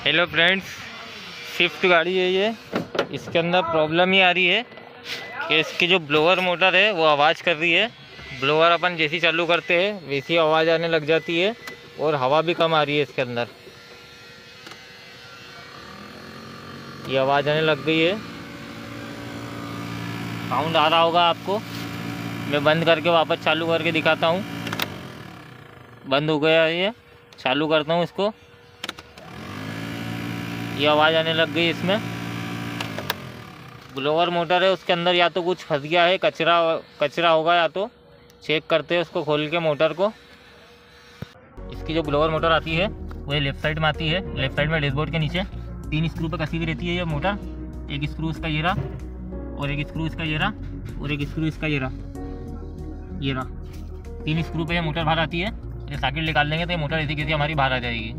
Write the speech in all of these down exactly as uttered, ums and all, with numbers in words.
Hello friends, Swift गाड़ी है ये। इसके अंदर प्रॉब्लम ही आ रही है कि इसकी जो ब्लोअर मोटर है वो आवाज़ कर रही है। ब्लोअर अपन जैसी चालू करते हैं वैसी आवाज़ आने लग जाती है और हवा भी कम आ रही है इसके अंदर। ये आवाज़ आने लग गई है, साउंड आ रहा होगा आपको। मैं बंद करके वापस चालू करके दिखाता हूँ। बंद हो गया है ये, चालू करता हूँ इसको। ये आवाज़ आने लग गई इसमें। ब्लोअर मोटर है, उसके अंदर या तो कुछ फंस गया है, कचरा कचरा होगा, या तो चेक करते हैं उसको खोल के मोटर को। इसकी जो ब्लोअर मोटर आती है वो लेफ़्ट साइड में आती है। लेफ़्ट साइड में डैशबोर्ड के नीचे तीन स्क्रू पे कसी हुई रहती है ये मोटर। एक स्क्रू इसका ये रहा, और एक स्क्रू इसका ये रहा, और एक स्क्रू इसका ये रहा। ये रहा, तीन स्क्रू पे ये मोटर बाहर आती है। ये सॉकेट निकाल लेंगे तो ये मोटर ऐसी कैसी हमारी बाहर आ जाएगी।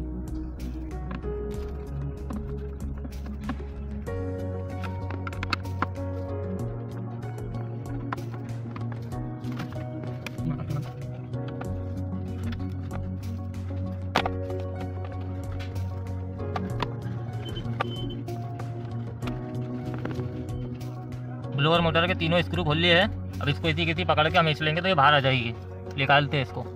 ब्लोअर मोटर के तीनों स्क्रू खोल लिए हैं। अब इसको इसी किसी पकड़ के हम खींच लेंगे तो ये बाहर आ जाएगी। निकालते हैं इसको।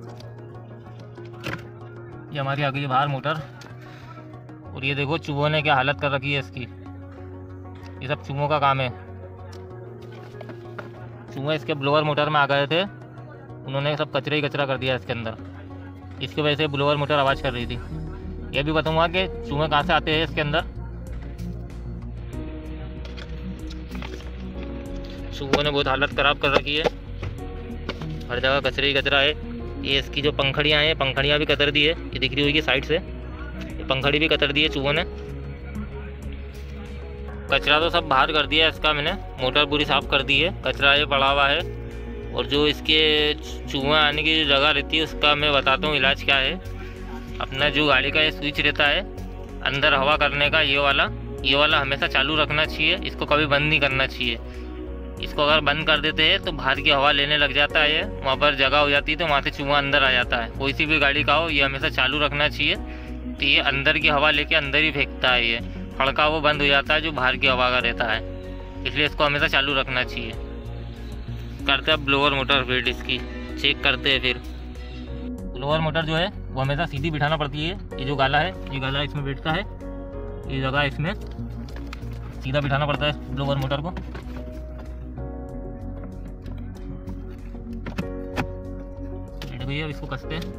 ये हमारी आ गई है बाहर मोटर। और ये देखो चूहों ने क्या हालत कर रखी है इसकी। ये सब चूहों का काम है। चूहे इसके ब्लोअर मोटर में आ गए थे, उन्होंने सब कचरे ही कचरा कर दिया इसके अंदर। इसकी वजह से ब्लोअर मोटर आवाज़ कर रही थी। ये भी बताऊँगा कि चूहे कहाँ से आते हैं इसके अंदर। चूहों ने बहुत हालत ख़राब कर रखी है, हर जगह कचरे ही कचरा है। ये इसकी जो पंखड़ियाँ हैं, पंखड़ियाँ भी कतर दी है। ये दिख रही होगी साइड से, ये पंखड़ी भी कतर दी है चूहों ने। कचरा तो सब बाहर कर दिया है इसका मैंने। मोटर पूरी साफ़ कर दी है, कचरा ये पड़ा हुआ है। और जो इसके चूहे आने की जो जगह रहती है उसका मैं बताता हूँ इलाज क्या है। अपना जो गाड़ी का ये स्विच रहता है अंदर हवा करने का, ये वाला ये वाला हमेशा चालू रखना चाहिए। इसको कभी बंद नहीं करना चाहिए। इसको अगर बंद कर देते हैं तो बाहर की हवा लेने लग जाता है, वहाँ पर जगह हो जाती है, तो वहाँ से चूहा अंदर आ जाता है। कोई सी भी गाड़ी का हो, ये हमेशा चालू रखना चाहिए। तो ये अंदर की हवा लेके अंदर ही फेंकता है। ये फड़का वो बंद हो जाता है जो बाहर की हवा का रहता है, इसलिए इसको हमेशा चालू रखना चाहिए। करते हैं ब्लोअर मोटर फिट इसकी चेक करते हैं। फिर ब्लोअर मोटर जो है वो हमेशा सीधी बिठाना पड़ती है। ये जो गाला है, ये गाला इसमें बैठता है, ये जगह इसमें सीधा बिठाना पड़ता है ब्लोअर मोटर को। भैया इसको कसते हैं।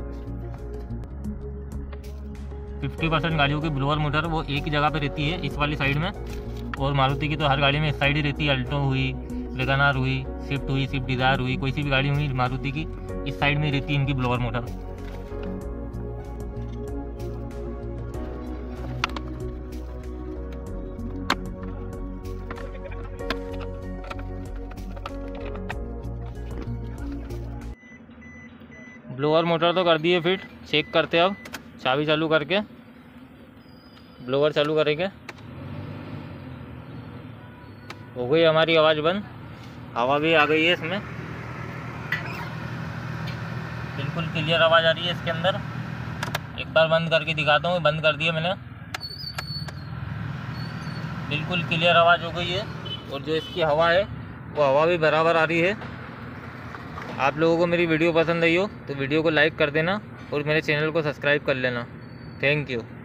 पचास परसेंट गाड़ियों की ब्लोअर मोटर वो एक ही जगह पे रहती है, इस वाली साइड में। और मारुति की तो हर गाड़ी में इस साइड ही रहती है। अल्टो हुई, वेगनार हुई, स्विफ्ट हुई, स्विफ्ट डिज़ायर हुई, कोई सी भी गाड़ी हुई मारुति की, इस साइड में रहती है इनकी ब्लोअर मोटर। ब्लोअर मोटर तो कर दिए फिट, चेक करते हैं अब चाबी चालू करके। ब्लोअर चालू करेंगे। हो गई हमारी आवाज़ बंद, हवा भी आ गई है इसमें। बिल्कुल क्लियर आवाज़ आ रही है इसके अंदर। एक बार बंद करके दिखाता हूँ। बंद कर दिया मैंने, बिल्कुल क्लियर आवाज़ हो गई है। और जो इसकी हवा है वो हवा भी बराबर आ रही है। आप लोगों को मेरी वीडियो पसंद आई हो तो वीडियो को लाइक कर देना और मेरे चैनल को सब्सक्राइब कर लेना। Thank you.